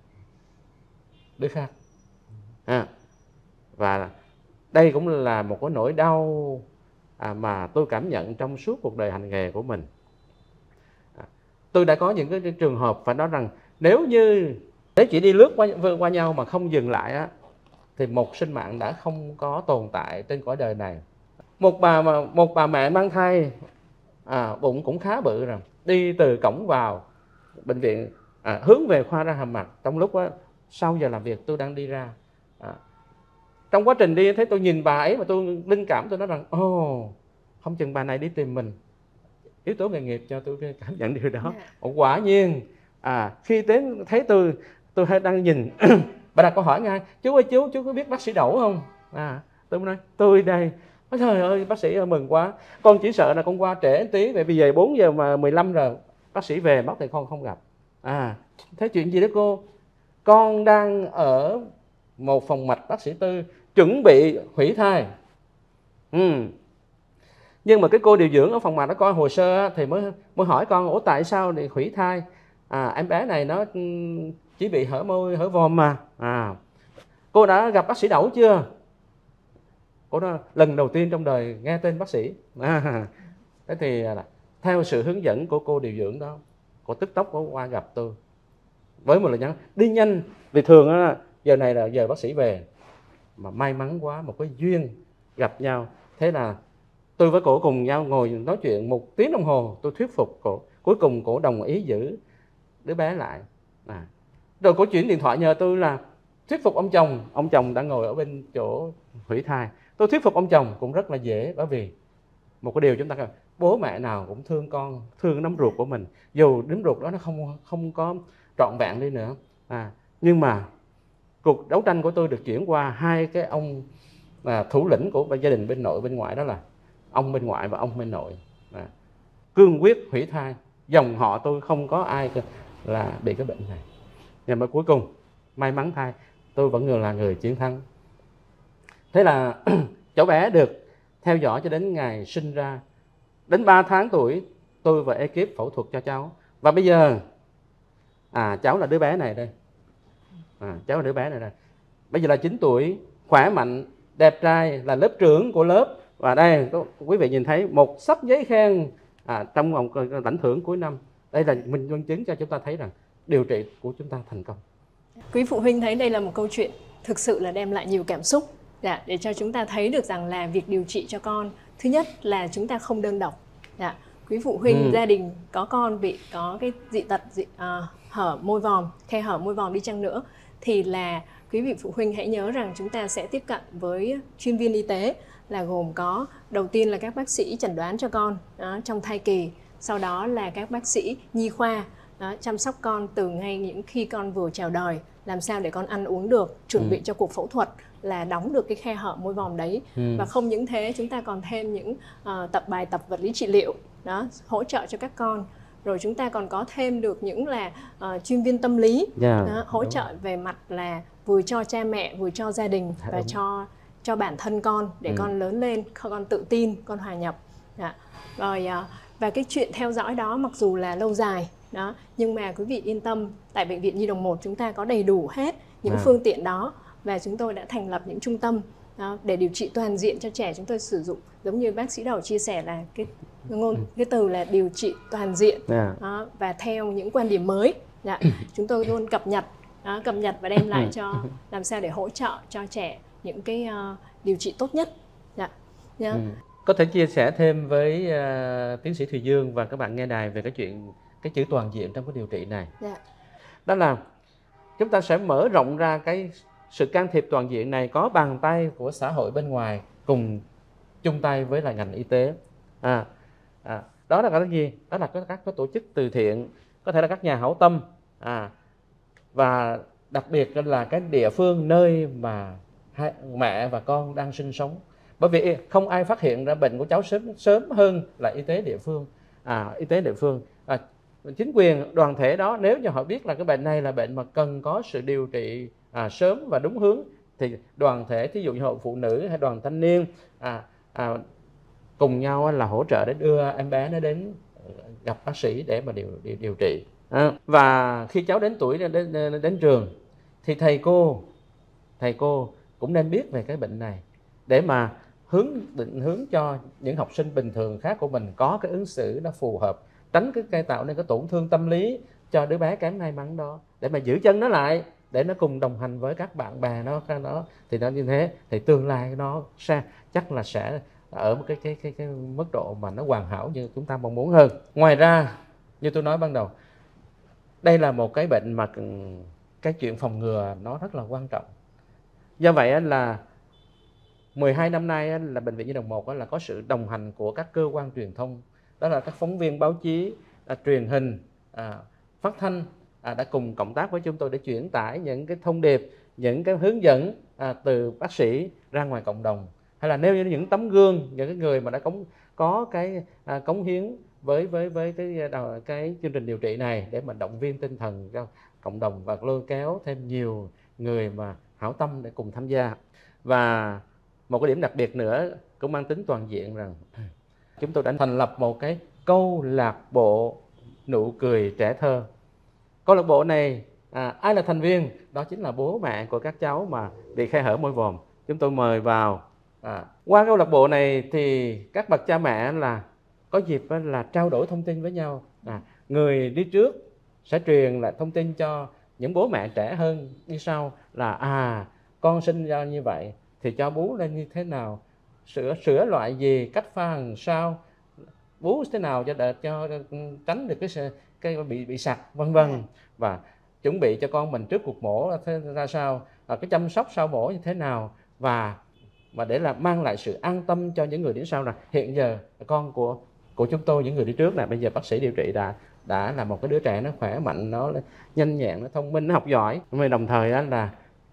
đứa khác. À, và đây cũng là một cái nỗi đau à, mà tôi cảm nhận trong suốt cuộc đời hành nghề của mình. À, tôi đã có những cái trường hợp phải nói rằng nếu như nếu chỉ đi lướt qua, qua nhau mà không dừng lại á, thì một sinh mạng đã không có tồn tại trên cõi đời này. Một bà mà một bà mẹ mang thai, à, bụng cũng khá bự rồi, đi từ cổng vào bệnh viện à, hướng về khoa răng hàm mặt. Trong lúc á, sau giờ làm việc tôi đang đi ra, à, trong quá trình đi thấy tôi nhìn bà ấy mà tôi linh cảm, tôi nói rằng ồ, oh, không chừng bà này đi tìm mình. Yếu tố nghề nghiệp cho tôi cảm nhận điều đó. Yeah. Quả nhiên à, khi đến thấy tôi tôi hay đang nhìn bà đặt câu hỏi ngay, chú ơi chú chú có biết bác sĩ Đậu không? À, tôi nói tôi đây. Ôi trời ơi, bác sĩ ơi, mừng quá. Con chỉ sợ là con qua trễ một tí, vậy bây giờ bốn giờ mà mười lăm rồi bác sĩ về mất thì con không gặp. À, thế chuyện gì đó cô? Con đang ở một phòng mạch bác sĩ Tư chuẩn bị hủy thai. Ừ. Nhưng mà cái cô điều dưỡng ở phòng mạch nó coi hồ sơ thì mới mới hỏi con, ủa tại sao để hủy thai? À, em bé này nó chỉ bị hở môi hở vòm mà. À, cô đã gặp bác sĩ Đậu chưa? Cô nói lần đầu tiên trong đời nghe tên bác sĩ. À, thế thì theo sự hướng dẫn của cô điều dưỡng đó, cô tức tốc cô qua gặp tôi với một lời nhắn đi nhanh, vì thường á, giờ này là giờ bác sĩ về. Mà may mắn quá, một cái duyên gặp nhau. Thế là tôi với cổ cùng nhau ngồi nói chuyện một tiếng đồng hồ, tôi thuyết phục cổ, cuối cùng cổ đồng ý giữ đứa bé lại. À, rồi cổ chuyển điện thoại nhờ tôi là thuyết phục ông chồng. Ông chồng đã ngồi ở bên chỗ hủy thai. Tôi thuyết phục ông chồng cũng rất là dễ, bởi vì một cái điều chúng ta cần, bố mẹ nào cũng thương con, thương nắm ruột của mình, dù nắm ruột đó nó không không có trọn vẹn đi nữa. À, nhưng mà cuộc đấu tranh của tôi được chuyển qua hai cái ông à, thủ lĩnh của gia đình bên nội bên ngoại, đó là ông bên ngoại và ông bên nội. À, cương quyết hủy thai. Dòng họ tôi không có ai là bị cái bệnh này. Nhưng mà cuối cùng may mắn thay, tôi vẫn là người chiến thắng. Thế là cháu bé được theo dõi cho đến ngày sinh ra. Đến ba tháng tuổi tôi và ekip phẫu thuật cho cháu. Và bây giờ à, cháu là đứa bé này đây. À, cháu là đứa bé này đây. Bây giờ là chín tuổi, khỏe mạnh, đẹp trai, là lớp trưởng của lớp. Và đây quý vị nhìn thấy một sắp giấy khen à, trong vòng lãnh thưởng cuối năm. Đây là mình minh chứng cho chúng ta thấy rằng điều trị của chúng ta thành công. Quý phụ huynh thấy đây là một câu chuyện thực sự là đem lại nhiều cảm xúc. Dạ, để cho chúng ta thấy được rằng là việc điều trị cho con, thứ nhất là chúng ta không đơn độc. Dạ, quý phụ huynh ừ. gia đình có con bị có cái dị tật dị, uh, hở môi vòm, khe hở môi vòm đi chăng nữa, thì là quý vị phụ huynh hãy nhớ rằng chúng ta sẽ tiếp cận với chuyên viên y tế, là gồm có đầu tiên là các bác sĩ chẩn đoán cho con đó, trong thai kỳ, sau đó là các bác sĩ nhi khoa đó, chăm sóc con từ ngay những khi con vừa chào đời, làm sao để con ăn uống được, chuẩn ừ. bị cho cuộc phẫu thuật là đóng được cái khe hở môi vòm đấy. Ừ. Và không những thế, chúng ta còn thêm những uh, tập bài tập vật lý trị liệu đó, hỗ trợ cho các con. Rồi chúng ta còn có thêm được những là uh, chuyên viên tâm lý yeah, đó, hỗ đúng. trợ về mặt là vừa cho cha mẹ, vừa cho gia đình và đúng. cho cho bản thân con để ừ. con lớn lên, con tự tin, con hòa nhập. Đó. Rồi uh, và cái chuyện theo dõi đó mặc dù là lâu dài đó, nhưng mà quý vị yên tâm, tại Bệnh viện Nhi đồng một chúng ta có đầy đủ hết những à. phương tiện đó, và chúng tôi đã thành lập những trung tâm đó, để điều trị toàn diện cho trẻ. Chúng tôi sử dụng giống như bác sĩ Đậu chia sẻ là cái ngôn cái từ là điều trị toàn diện yeah. đó, và theo những quan điểm mới. Dạ. Chúng tôi luôn cập nhật đó, cập nhật và đem lại cho làm sao để hỗ trợ cho trẻ những cái uh, điều trị tốt nhất. Dạ. Yeah. Ừ. Có thể chia sẻ thêm với uh, tiến sĩ Thùy Dương và các bạn nghe đài về cái chuyện cái chữ toàn diện trong cái điều trị này. Yeah. Đó là chúng ta sẽ mở rộng ra cái sự can thiệp toàn diện này, có bàn tay của xã hội bên ngoài cùng chung tay với là ngành y tế. À, à, đó là cái gì? Đó là các, các, các tổ chức từ thiện, có thể là các nhà hảo tâm, à, và đặc biệt là cái địa phương nơi mà hai, mẹ và con đang sinh sống. Bởi vì không ai phát hiện ra bệnh của cháu sớm sớm hơn là y tế địa phương. À, y tế địa phương, à, chính quyền đoàn thể đó, nếu như họ biết là cái bệnh này là bệnh mà cần có sự điều trị à, sớm và đúng hướng, thì đoàn thể, thí dụ như hội phụ nữ hay đoàn thanh niên à, à, cùng nhau là hỗ trợ để đưa em bé nó đến gặp bác sĩ để mà điều điều, điều trị. À, và khi cháu đến tuổi đến, đến, đến trường thì thầy cô thầy cô cũng nên biết về cái bệnh này để mà hướng định hướng cho những học sinh bình thường khác của mình có cái ứng xử nó phù hợp, tránh cái gây tạo nên cái tổn thương tâm lý cho đứa bé kém may mắn đó, để mà giữ chân nó lại, để nó cùng đồng hành với các bạn bè nó nó thì nó như thế thì tương lai nó sẽ chắc là sẽ ở một cái cái cái cái mức độ mà nó hoàn hảo như chúng ta mong muốn hơn. Ngoài ra, như tôi nói ban đầu, đây là một cái bệnh mà cái chuyện phòng ngừa nó rất là quan trọng. Do vậy là mười hai năm nay là Bệnh viện Nhi đồng một là có sự đồng hành của các cơ quan truyền thông, đó là các phóng viên báo chí, à, truyền hình, à, phát thanh à, đã cùng cộng tác với chúng tôi để chuyển tải những cái thông điệp, những cái hướng dẫn à, từ bác sĩ ra ngoài cộng đồng, hay là nêu như những tấm gương, những cái người mà đã cống, có cái à, cống hiến với với với cái cái chương trình điều trị này để mà động viên tinh thần cho cộng đồng và lôi kéo thêm nhiều người mà hảo tâm để cùng tham gia. Và một cái điểm đặc biệt nữa cũng mang tính toàn diện rằng chúng tôi đã thành lập một cái câu lạc bộ nụ cười trẻ thơ. Câu lạc bộ này à, ai là thành viên? Đó chính là bố mẹ của các cháu mà bị khe hở môi vòm. Chúng tôi mời vào. À, qua câu lạc bộ này thì các bậc cha mẹ là có dịp là trao đổi thông tin với nhau. À, người đi trước sẽ truyền lại thông tin cho những bố mẹ trẻ hơn đi sau là à con sinh ra như vậy thì cho bú lên như thế nào, sữa sữa loại gì, cách pha làm sao, bú thế nào cho đợt cho tránh được cái cái bị bị sặc vân vân, và chuẩn bị cho con mình trước cuộc mổ ra sao, và cái chăm sóc sau mổ như thế nào, và mà để là mang lại sự an tâm cho những người đến sau là hiện giờ con của của chúng tôi, những người đi trước là bây giờ bác sĩ điều trị đã đã là một cái đứa trẻ nó khỏe mạnh, nó nhanh nhẹn, nó thông minh, nó học giỏi. Mà đồng thời đó là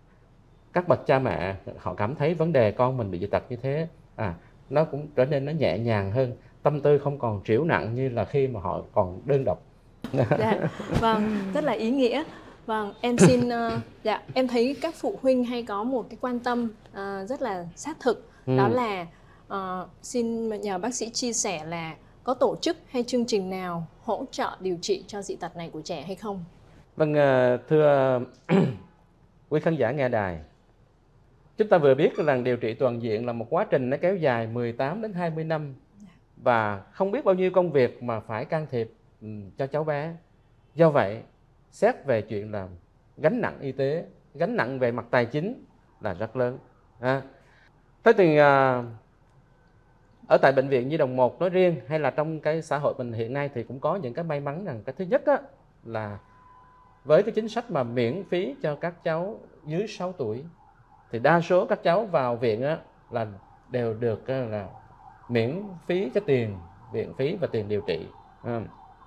các bậc cha mẹ họ cảm thấy vấn đề con mình bị dị tật như thế à, nó cũng trở nên nó nhẹ nhàng hơn, tâm tư không còn trĩu nặng như là khi mà họ còn đơn độc. Dạ, vâng, rất là ý nghĩa. Vâng, em xin uh, dạ em thấy các phụ huynh hay có một cái quan tâm uh, rất là xác thực, ừ. Đó là uh, xin nhờ bác sĩ chia sẻ là có tổ chức hay chương trình nào hỗ trợ điều trị cho dị tật này của trẻ hay không? Vâng, thưa quý khán giả nghe đài, chúng ta vừa biết rằng điều trị toàn diện là một quá trình nó kéo dài mười tám đến hai mươi năm và không biết bao nhiêu công việc mà phải can thiệp cho cháu bé. Do vậy, xét về chuyện là gánh nặng y tế, gánh nặng về mặt tài chính là rất lớn. À, thế thì à, ở tại Bệnh viện Nhi đồng một nói riêng hay là trong cái xã hội mình hiện nay thì cũng có những cái may mắn rằng cái thứ nhất á, là với cái chính sách mà miễn phí cho các cháu dưới sáu tuổi thì đa số các cháu vào viện á, là đều được là miễn phí cái tiền viện phí và tiền điều trị. À.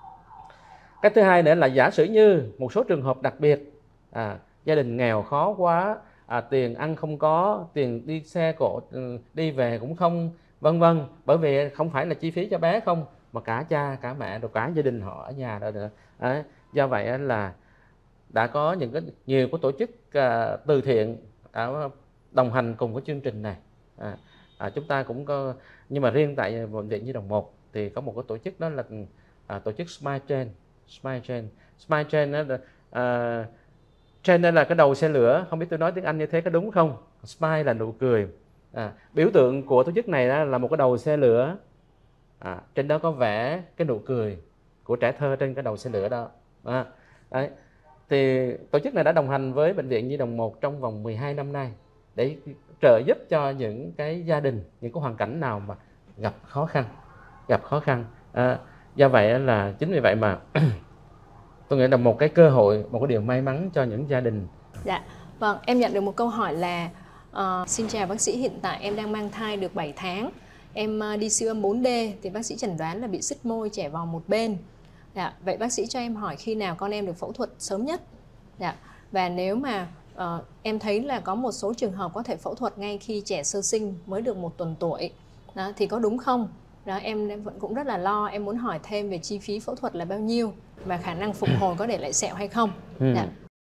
Cái thứ hai nữa là giả sử như một số trường hợp đặc biệt, à, gia đình nghèo khó quá, à, tiền ăn không có, tiền đi xe cộ đi về cũng không, vân vân, bởi vì không phải là chi phí cho bé không mà cả cha cả mẹ rồi cả gia đình họ ở nhà đó nữa. À, do vậy là đã có những cái nhiều cái tổ chức uh, từ thiện đã đồng hành cùng với chương trình này. À, à, chúng ta cũng có, nhưng mà riêng tại Bệnh viện Nhi đồng một thì có một cái tổ chức đó là à, tổ chức Smile Train. Smile Train, Smile Train đó là à, train đây là cái đầu xe lửa, không biết tôi nói tiếng Anh như thế có đúng không? Smile là nụ cười. À, biểu tượng của tổ chức này đó là một cái đầu xe lửa. À, trên đó có vẽ cái nụ cười của trẻ thơ trên cái đầu xe lửa đó. À, đấy. Thì tổ chức này đã đồng hành với Bệnh viện Nhi đồng một trong vòng mười hai năm nay để trợ giúp cho những cái gia đình, những cái hoàn cảnh nào mà gặp khó khăn, gặp khó khăn. À, do vậy là chính vì vậy mà tôi nghĩ là một cái cơ hội, một cái điều may mắn cho những gia đình. Dạ, vâng, em nhận được một câu hỏi là uh, xin chào bác sĩ, hiện tại em đang mang thai được bảy tháng, em uh, đi siêu âm bốn D thì bác sĩ chẩn đoán là bị sứt môi chẻ vòng một bên. Dạ, vậy bác sĩ cho em hỏi khi nào con em được phẫu thuật sớm nhất? Dạ, và nếu mà uh, em thấy là có một số trường hợp có thể phẫu thuật ngay khi trẻ sơ sinh mới được một tuần tuổi. Đó, thì có đúng không? Đó, em vẫn cũng rất là lo, em muốn hỏi thêm về chi phí phẫu thuật là bao nhiêu và khả năng phục hồi có để lại sẹo hay không. Ừ. Dạ.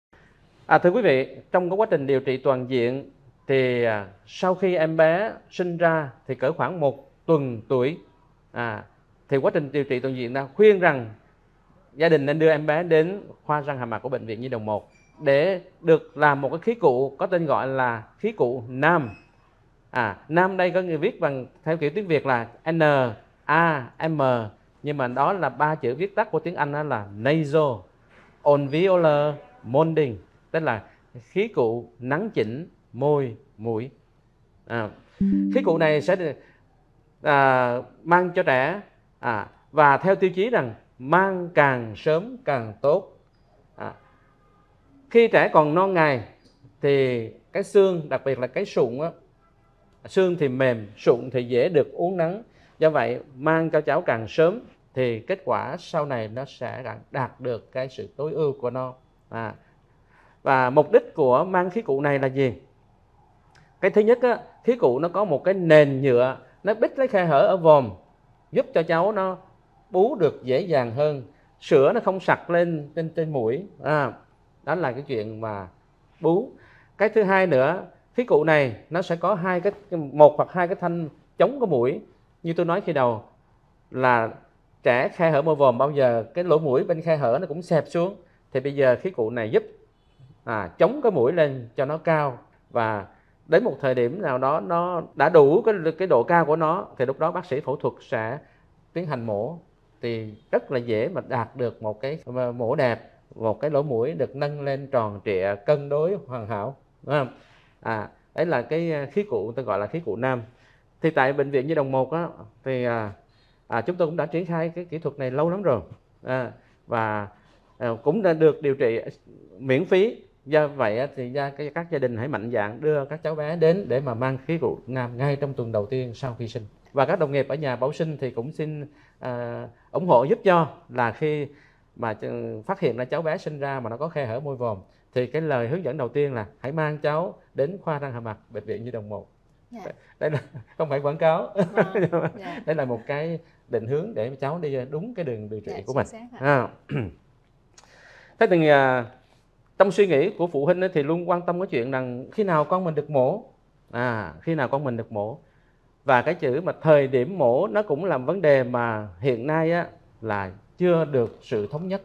À, thưa quý vị, trong cái quá trình điều trị toàn diện thì à, sau khi em bé sinh ra thì cỡ khoảng một tuần tuổi, à, thì quá trình điều trị toàn diện đã khuyên rằng gia đình nên đưa em bé đến khoa răng hàm mặt của Bệnh viện Nhi đồng một để được làm một cái khí cụ có tên gọi là khí cụ nam. À, nam đây có người viết bằng theo kiểu tiếng Việt là N A M, nhưng mà đó là ba chữ viết tắt của tiếng Anh, đó là nasal alveolar molding, tức là khí cụ nắn chỉnh môi mũi. À, khí cụ này sẽ được à, mang cho trẻ, à, và theo tiêu chí rằng mang càng sớm càng tốt. À, khi trẻ còn non ngày thì cái xương, đặc biệt là cái sụn á, xương thì mềm, sụn thì dễ được uốn nắn. Do vậy mang cho cháu càng sớm thì kết quả sau này nó sẽ đạt được cái sự tối ưu của nó. À, và mục đích của mang khí cụ này là gì? Cái thứ nhất á, khí cụ nó có một cái nền nhựa, nó bít lấy khe hở ở vòm, giúp cho cháu nó bú được dễ dàng hơn, sữa nó không sặc lên trên trên mũi. À, đó là cái chuyện mà bú. Cái thứ hai nữa, khí cụ này nó sẽ có hai cái một hoặc hai cái thanh chống cái mũi. Như tôi nói khi đầu là trẻ khe hở môi vòm bao giờ cái lỗ mũi bên khe hở nó cũng xẹp xuống, thì bây giờ khí cụ này giúp à, chống cái mũi lên cho nó cao, và đến một thời điểm nào đó nó đã đủ cái, cái độ cao của nó thì lúc đó bác sĩ phẫu thuật sẽ tiến hành mổ, thì rất là dễ mà đạt được một cái mổ đẹp, một cái lỗ mũi được nâng lên tròn trịa cân đối hoàn hảo. À, đấy là cái khí cụ tôi gọi là khí cụ nam. Thì tại Bệnh viện Nhi đồng một á, thì à, à, chúng tôi cũng đã triển khai cái kỹ thuật này lâu lắm rồi, à, và à, cũng đã được điều trị miễn phí. Do vậy thì các gia đình hãy mạnh dạn đưa các cháu bé đến để mà mang khí cụ nam ngay trong tuần đầu tiên sau khi sinh. Và các đồng nghiệp ở nhà bảo sinh thì cũng xin à, ủng hộ giúp cho là khi mà phát hiện ra cháu bé sinh ra mà nó có khe hở môi vòm, thì cái lời hướng dẫn đầu tiên là hãy mang cháu đến khoa răng hàm mặt Bệnh viện Nhi đồng một. Yeah. Đây là không phải quảng cáo, wow. Yeah. Đây là một cái định hướng để cháu đi đúng cái đường điều trị yeah, của mình. À. Thế thì à, trong suy nghĩ của phụ huynh thì luôn quan tâm cái chuyện rằng khi nào con mình được mổ, à, khi nào con mình được mổ. Và cái chữ mà thời điểm mổ nó cũng là vấn đề mà hiện nay á, là chưa được sự thống nhất.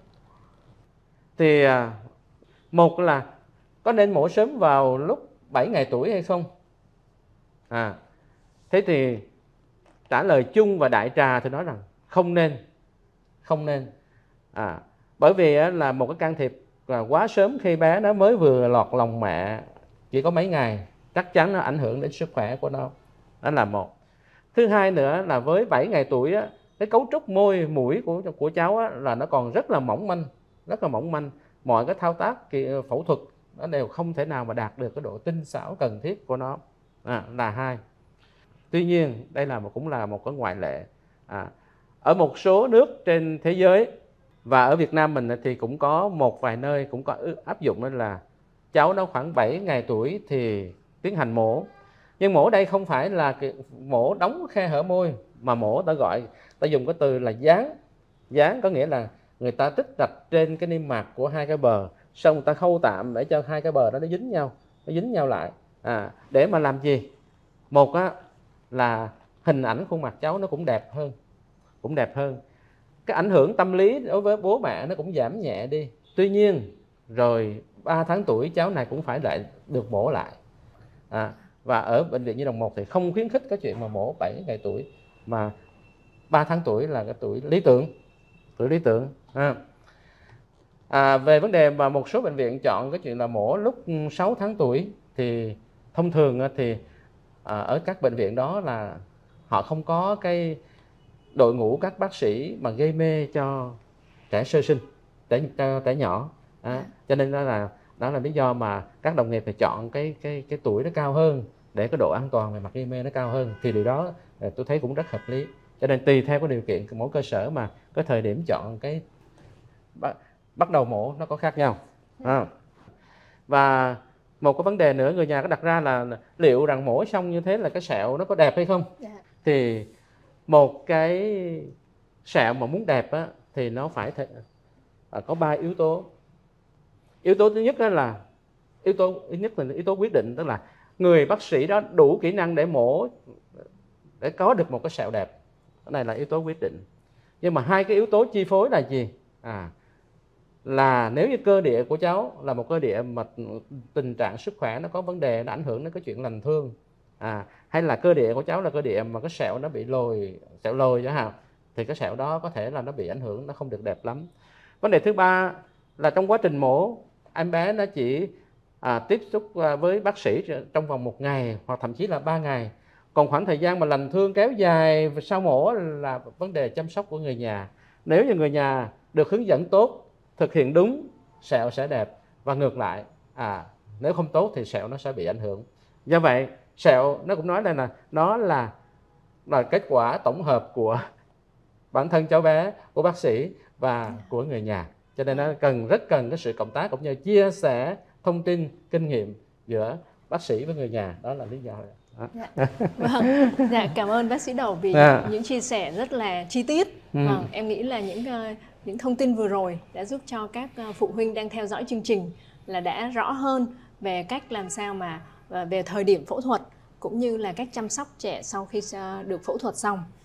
Thì à, một là có nên mổ sớm vào lúc bảy ngày tuổi hay không? À, thế thì trả lời chung và đại trà thì nói rằng không nên, không nên. À, bởi vì á, là một cái can thiệp là quá sớm khi bé nó mới vừa lọt lòng mẹ chỉ có mấy ngày, chắc chắn nó ảnh hưởng đến sức khỏe của nó. Đó là một. Thứ hai nữa là với bảy ngày tuổi á, cái cấu trúc môi mũi của của cháu á, là nó còn rất là mỏng manh, rất là mỏng manh. Mọi cái thao tác kỳ, phẫu thuật nó đều không thể nào mà đạt được cái độ tinh xảo cần thiết của nó. À, là hai. Tuy nhiên đây là một cũng là một cái ngoại lệ. À, ở một số nước trên thế giới và ở Việt Nam mình thì cũng có một vài nơi cũng có áp dụng, nên là cháu nó khoảng bảy ngày tuổi thì tiến hành mổ. Nhưng mổ đây không phải là mổ đóng khe hở môi, mà mổ ta gọi, ta dùng cái từ là dán. Dán có nghĩa là người ta tích rạch trên cái niêm mạc của hai cái bờ, xong người ta khâu tạm để cho hai cái bờ đó nó dính nhau, nó dính nhau lại. À, để mà làm gì? Một á, là hình ảnh khuôn mặt cháu nó cũng đẹp hơn, cũng đẹp hơn. Cái ảnh hưởng tâm lý đối với bố mẹ nó cũng giảm nhẹ đi. Tuy nhiên rồi ba tháng tuổi cháu này cũng phải lại được mổ lại. À, và ở Bệnh viện Nhi đồng một thì không khuyến khích cái chuyện mà mổ bảy ngày tuổi, mà ba tháng tuổi là cái tuổi lý tưởng, tuổi lý tưởng. À. À, về vấn đề mà một số bệnh viện chọn cái chuyện là mổ lúc sáu tháng tuổi, thì thông thường thì à, ở các bệnh viện đó là họ không có cái đội ngũ các bác sĩ mà gây mê cho trẻ sơ sinh, trẻ, cho trẻ nhỏ. À, cho nên đó là đó là lý do mà các đồng nghiệp phải chọn cái cái cái tuổi nó cao hơn để cái độ an toàn về mặt gây mê nó cao hơn, thì điều đó tôi thấy cũng rất hợp lý. Cho nên tùy theo cái điều kiện mỗi cơ sở mà cái thời điểm chọn cái bắt đầu mổ nó có khác nhau. À. Và một cái vấn đề nữa người nhà có đặt ra là liệu rằng mổ xong như thế là cái sẹo nó có đẹp hay không? Dạ. Thì một cái sẹo mà muốn đẹp á, thì nó phải thể, à, có ba yếu tố. Yếu tố thứ nhất đó là yếu tố thứ nhất là yếu tố quyết định, tức là người bác sĩ đó đủ kỹ năng để mổ, để có được một cái sẹo đẹp. Cái này là yếu tố quyết định. Nhưng mà hai cái yếu tố chi phối là gì? À, là nếu như cơ địa của cháu là một cơ địa mà tình trạng sức khỏe nó có vấn đề, nó ảnh hưởng đến cái chuyện lành thương, à, hay là cơ địa của cháu là cơ địa mà cái sẹo nó bị lồi, sẹo lồi chẳng hạn, thì cái sẹo đó có thể là nó bị ảnh hưởng, nó không được đẹp lắm. Vấn đề thứ ba là trong quá trình mổ, em bé nó chỉ à, tiếp xúc với bác sĩ trong vòng một ngày hoặc thậm chí là ba ngày. Còn khoảng thời gian mà lành thương kéo dài sau mổ là vấn đề chăm sóc của người nhà. Nếu như người nhà được hướng dẫn tốt, thực hiện đúng, sẹo sẽ đẹp, và ngược lại, à, nếu không tốt thì sẹo nó sẽ bị ảnh hưởng. Do vậy sẹo nó cũng nói đây là nó là là kết quả tổng hợp của bản thân cháu bé, của bác sĩ và của người nhà. Cho nên nó cần rất cần cái sự cộng tác cũng như chia sẻ thông tin, kinh nghiệm giữa bác sĩ với người nhà. Đó là lý do. Đó. Dạ. Vâng, dạ, cảm ơn bác sĩ Đầu vì À. những chia sẻ rất là chi tiết. Ừ. Vâng, em nghĩ là những uh, những thông tin vừa rồi đã giúp cho các uh, phụ huynh đang theo dõi chương trình là đã rõ hơn về cách làm sao mà uh, về thời điểm phẫu thuật cũng như là cách chăm sóc trẻ sau khi uh, được phẫu thuật xong.